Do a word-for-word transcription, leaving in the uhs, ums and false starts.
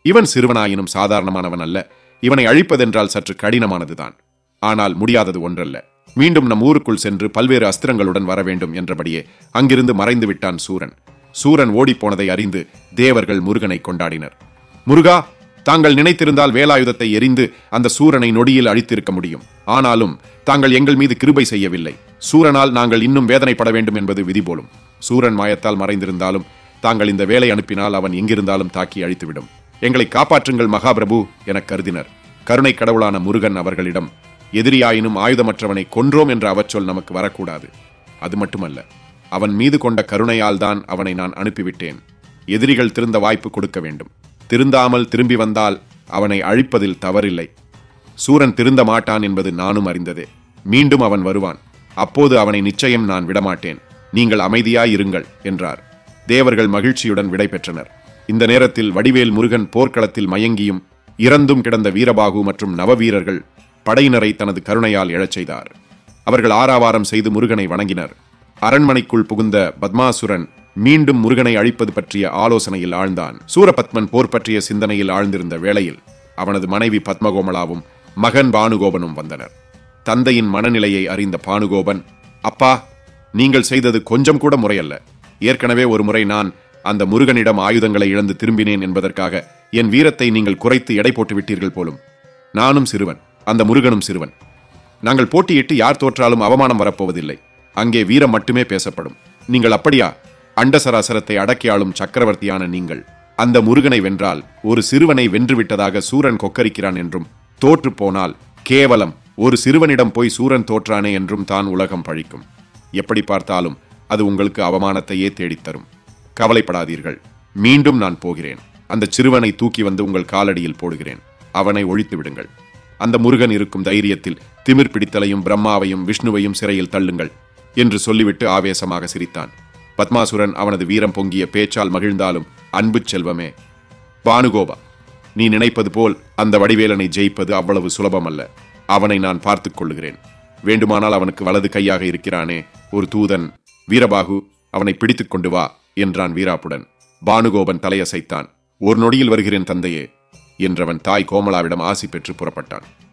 இவன் சிறுவனாயினும் சாதாரணமானவன் அல்ல. இவனை அழிப்பதென்றால் சற்று கடினமானதுதான். ஆனால் முடியாதது ஒன்றல்ல. மீண்டும் நம் ஊருக்குள் சென்று பல்வேறு அஸ்திரங்களுடன் வர வேண்டும் என்றபடியே அங்கிருந்து மறைந்து விட்டான் சூரன். சூரன் ஓடிப்போனதை அறிந்து தேவர்கள் முருகனை கொண்டாடினர். முருகா, தாங்கள் நினைத்திருந்தால் வேலாயுதத்தை எரிந்து அந்த சூரனை நொடியில் அழித்திருக்க முடியும். ஆனாலும் தாங்கள் எங்கள் மீது கிருபை செய்யவில்லை. சூரனால் நாங்கள் இன்னும் வேதனைப்பட வேண்டும் என்பது விதி போலும். சூரன் மாயத்தால் மறைந்திருந்தாலும் தாங்கள் இந்த வேலை அனுப்பினால் அவன் எங்கிருந்தாலும் தாக்கி அழித்துவிடும். எங்களை காப்பாற்றுங்கள் மகாபிரபு என கருதினர். கருணை கடவுளான முருகன் அவர்களிடம், எதிரியாயினும் ஆயுதமற்றவனை கொன்றோம் என்ற அவச்சொல் நமக்கு வரக்கூடாது. அது மட்டுமல்ல, அவன் மீது கொண்ட கருணையால் தான் அவனை நான் அனுப்பிவிட்டேன். எதிரிகள் திருந்த வாய்ப்பு கொடுக்க வேண்டும். திருந்தாமல் திரும்பி வந்தால் அவனை அழிப்பதில் தவறில்லை. சூரன் திருந்த மாட்டான் என்பது நானும் அறிந்ததே. மீண்டும் அவன் வருவான். அப்போது அவனை நிச்சயம் நான் விடமாட்டேன். நீங்கள் அமைதியாயிருங்கள் என்றார். தேவர்கள் மகிழ்ச்சியுடன் விடை பெற்றனர். இந்த நேரத்தில் வடிவேல் முருகன் போர்க்களத்தில் மயங்கியும் இறந்தும் கிடந்த வீரபாகு மற்றும் நவவீரர்கள் படையினரை தனது கருணையால் எழச் செய்தார். அவர்கள் ஆராவாரம் செய்து முருகனை வணங்கினர். அரண்மனைக்குள் புகுந்த பத்மாசுரன் மீண்டும் முருகனை அழிப்பது பற்றிய ஆலோசனையில் ஆழ்ந்தான். சூரபத்மன் போர் பற்றிய சிந்தனையில் ஆழ்ந்திருந்த வேளையில் அவனது மனைவி பத்மகோமலாவும் மகன் பானுகோபனும் வந்தனர். தந்தையின் மனநிலையை அறிந்த பானுகோபன், அப்பா, நீங்கள் செய்தது கொஞ்சம் கூட முறையல்ல. ஏற்கனவே ஒரு முறை நான் அந்த முருகனிடம் ஆயுதங்களை இழந்து திரும்பினேன் என்பதற்காக என் வீரத்தை நீங்கள் குறைத்து எடை போட்டு விட்டீர்கள் போலும். நானும் சிறுவன், அந்த முருகனும் சிறுவன். நாங்கள் போட்டியிட்டு யார் தோற்றாலும் அவமானம் வரப்போவதில்லை. அங்கே வீரம் மட்டுமே பேசப்படும். நீங்கள் அப்படியா? அண்டசராசரத்தை அடக்கியாளும் சக்கரவர்த்தியான நீங்கள் அந்த முருகனை வென்றால் ஒரு சிறுவனை வென்றுவிட்டதாக சூரன் கொக்கரிக்கிறான் என்றும், தோற்று போனால் கேவலம் ஒரு சிறுவனிடம் போய் சூரன் தோற்றானே என்றும் தான் உலகம் பழிக்கும். எப்படி பார்த்தாலும் அது உங்களுக்கு அவமானத்தையே தேடித்தரும். கவலைப்படாதீர்கள். மீண்டும் நான் போகிறேன். அந்த சிறுவனை தூக்கி வந்து உங்கள் காலடியில் போடுகிறேன். அவனை ஒழித்து விடுங்கள். அந்த முருகன் இருக்கும் தைரியத்தில் திமிர் பிடித்தலையும் பிரம்மாவையும் விஷ்ணுவையும் சிறையில் தள்ளுங்கள் என்று சொல்லிவிட்டு ஆவேசமாக சிரித்தான். பத்மாசுரன் அவனது வீரம் பொங்கிய பேச்சால் மகிழ்ந்தாலும், அன்பு செல்வமே பானுகோபா, நீ நினைப்பது போல் அந்த வடிவேலனை ஜெயிப்பது அவ்வளவு சுலபமல்ல. அவனை நான் பார்த்துக் கொள்ளுகிறேன். வேண்டுமானால் அவனுக்கு வலது கையாக இருக்கிறானே ஒரு தூதன் வீரபாகு, அவனை பிடித்துக் கொண்டு வா என்றான் வீராப்புடன். பானுகோபன் தலையசைத்தான். ஒரு நொடியில் வருகிறேன் தந்தையே என்றவன் தாய் கோமலாவிடம் ஆசி பெற்று புறப்பட்டான்.